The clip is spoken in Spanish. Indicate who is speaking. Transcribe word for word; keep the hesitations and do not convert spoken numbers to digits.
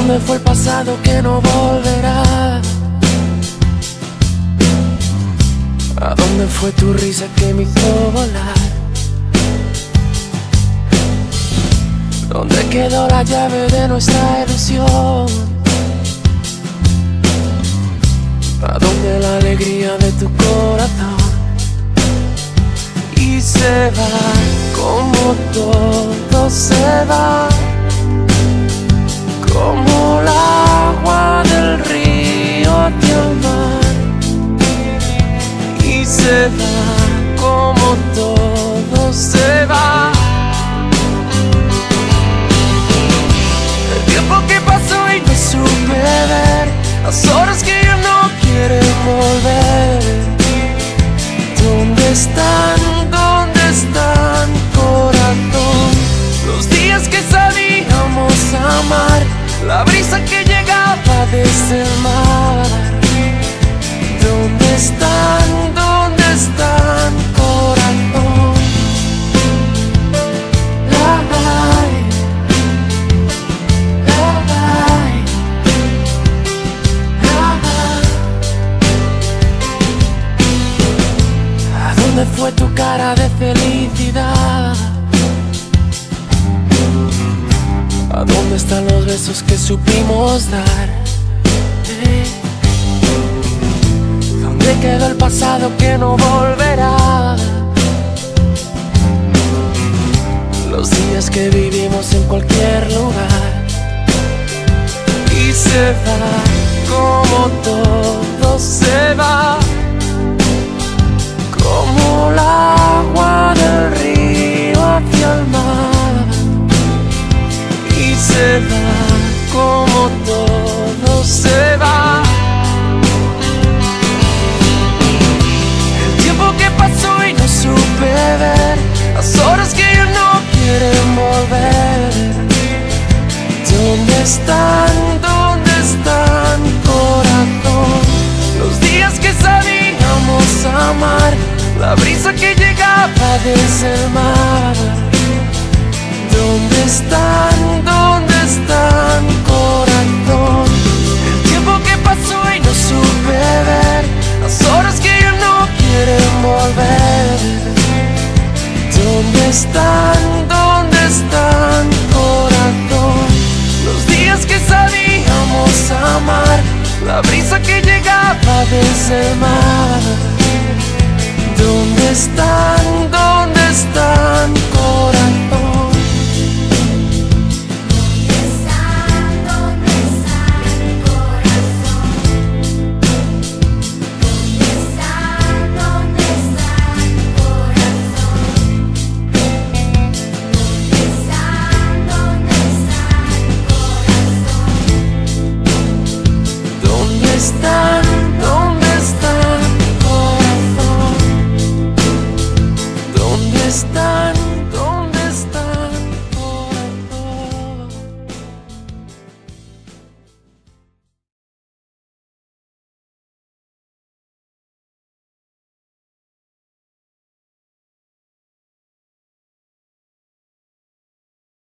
Speaker 1: dónde fue el pasado que no volverá? ¿A dónde fue tu risa que me hizo volar? ¿Dónde quedó la llave de nuestra ilusión? ¿A dónde la alegría de tu corazón? Y se va como todo se va, como el agua del río hacia el mar. Y se va como todo se va. El tiempo que pasó y no supe ver, las horas que ya no quieren volver. ¿Dónde están? ¿Dónde están, corazón? Los días que sabíamos amar, la brisa que llegaba desde el mar. ¿Dónde están? ¿Dónde están, corazón? La, la, ¿a dónde fue tu cara de felicidad? ¿A dónde están los besos que supimos dar? ¿Eh? ¿Dónde quedó el pasado que no volverá? Los días que vivimos en cualquier lugar. Y se va como todo se va, como el agua del río hacia el mar. Y se va como todo se va. El tiempo que pasó y no supe ver, las horas que ya no quieren volver. ¿Dónde están? ¿Dónde están, corazón? Los días que sabíamos amar, la brisa que llegaba desde el mar. ¿Dónde están? ¿Dónde están, corazón? El tiempo que pasó y no supe ver, las horas que ya no quieren volver. ¿Dónde están? ¿Dónde están, corazón? Los días que sabíamos amar, la brisa que llegaba desde el mar. ¿Dónde están?